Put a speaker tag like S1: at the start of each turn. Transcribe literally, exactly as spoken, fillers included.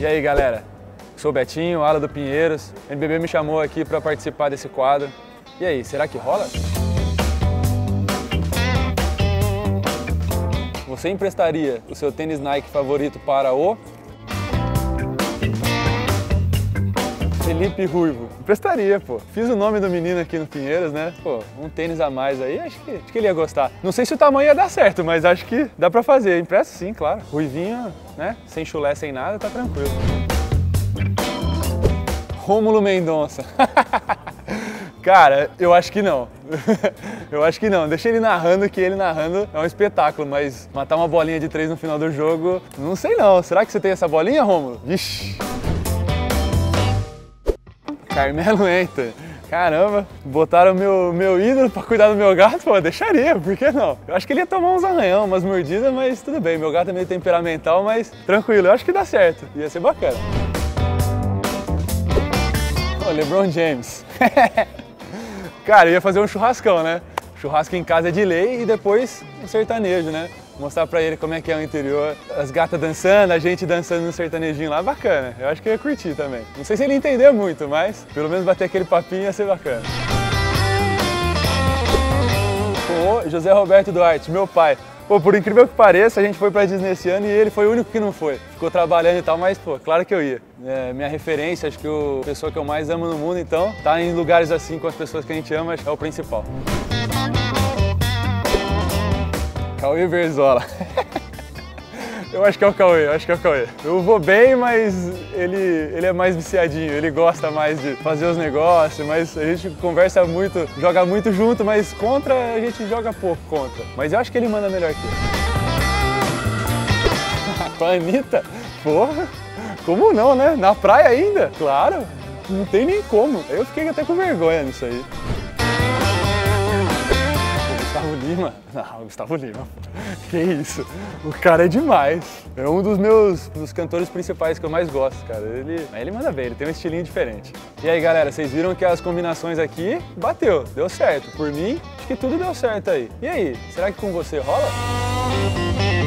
S1: E aí, galera? Sou o Betinho, ala do Pinheiros. O N B B me chamou aqui para participar desse quadro. E aí, será que rola? Você emprestaria o seu tênis Nike favorito para o Felipe Ruivo? Emprestaria, pô. Fiz o nome do menino aqui no Pinheiros, né? Pô, um tênis a mais aí, acho que, acho que ele ia gostar. Não sei se o tamanho ia dar certo, mas acho que dá pra fazer. Empresto sim, claro. Ruivinho, né? Sem chulé, sem nada, tá tranquilo. Rômulo Mendonça. Cara, eu acho que não. Eu acho que não. Deixa ele narrando, que ele narrando é um espetáculo, mas matar uma bolinha de três no final do jogo, não sei não. Será que você tem essa bolinha, Rômulo? Vixe. Carmelo Anthony. Caramba, botaram meu, meu ídolo pra cuidar do meu gato, pô, deixaria, por que não? Eu acho que ele ia tomar uns arranhão, umas mordidas, mas tudo bem. Meu gato é meio temperamental, mas tranquilo, eu acho que dá certo. Ia ser bacana. Ô, LeBron James. Cara, eu ia fazer um churrascão, né? Churrasco em casa é de lei e depois um sertanejo, né? Mostrar pra ele como é que é o interior, as gatas dançando, a gente dançando no sertanejinho lá, bacana. Eu acho que eu ia curtir também. Não sei se ele ia entender muito, mas pelo menos bater aquele papinho ia ser bacana. Com o José Roberto Duarte, meu pai. Pô, por incrível que pareça, a gente foi pra Disney esse ano e ele foi o único que não foi. Ficou trabalhando e tal, mas, pô, claro que eu ia. É, minha referência, acho que a pessoa que eu mais amo no mundo, então, tá em lugares assim com as pessoas que a gente ama, acho que é o principal. Cauê Berzola. Eu acho que é o Cauê, eu acho que é o Cauê. Eu vou bem, mas ele, ele é mais viciadinho, ele gosta mais de fazer os negócios, mas a gente conversa muito, joga muito junto, mas contra a gente joga pouco contra. Mas eu acho que ele manda melhor que eu. Com a Anitta? Porra, como não, né? Na praia ainda? Claro, não tem nem como. Eu fiquei até com vergonha nisso aí. Gustavo Lima? Não, Gustavo Lima. Que isso? O cara é demais. É um dos meus dos cantores principais que eu mais gosto, cara. Ele, ele manda bem, ele tem um estilinho diferente. E aí, galera, vocês viram que as combinações aqui bateu, deu certo. Por mim, acho que tudo deu certo aí. E aí, será que com você rola?